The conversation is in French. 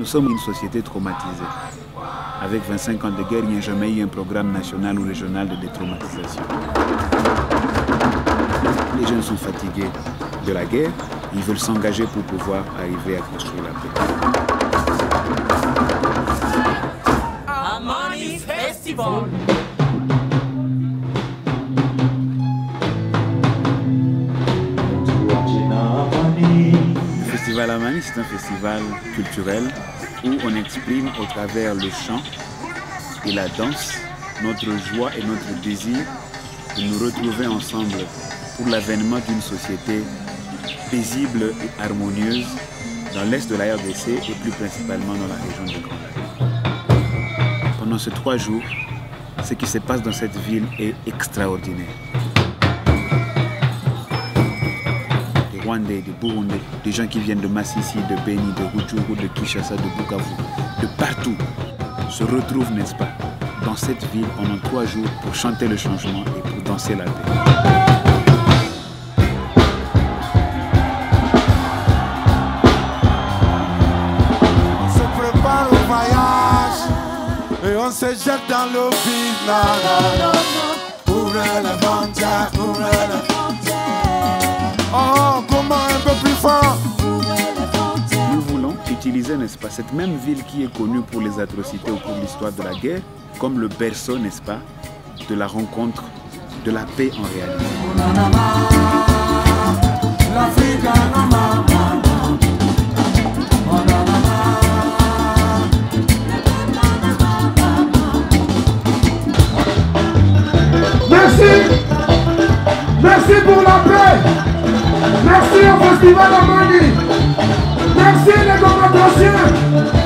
Nous sommes une société traumatisée. Avec 25 ans de guerre, il n'y a jamais eu un programme national ou régional de détraumatisation. Les jeunes sont fatigués de la guerre, ils veulent s'engager pour pouvoir arriver à construire la paix. Amani Festival. Le festival Amani, c'est un festival culturel où on exprime au travers le chant et la danse notre joie et notre désir de nous retrouver ensemble pour l'avènement d'une société paisible et harmonieuse dans l'est de la RDC et plus principalement dans la région de Grand Lac. Pendant ces 3 jours, ce qui se passe dans cette ville est extraordinaire. Des Rwandais, des Burundais, des gens qui viennent de Massissi, de Beni, de Rutshuru, de Kinshasa, de Bukavu, de partout, se retrouvent, n'est-ce pas, dans cette ville pendant 3 jours pour chanter le changement et pour danser la paix. Et on se jette dans l'eau vide, non. Ouvrez la frontière, ouvrez la frontière. Oh, comment un peu plus fort. Nous voulons utiliser, n'est-ce pas, cette même ville qui est connue pour les atrocités au cours de l'histoire de la guerre, comme le berceau, n'est-ce pas, de la rencontre, de la paix en réalité. Merci pour la paix. Merci au Festival Amani. Merci les commandanciens.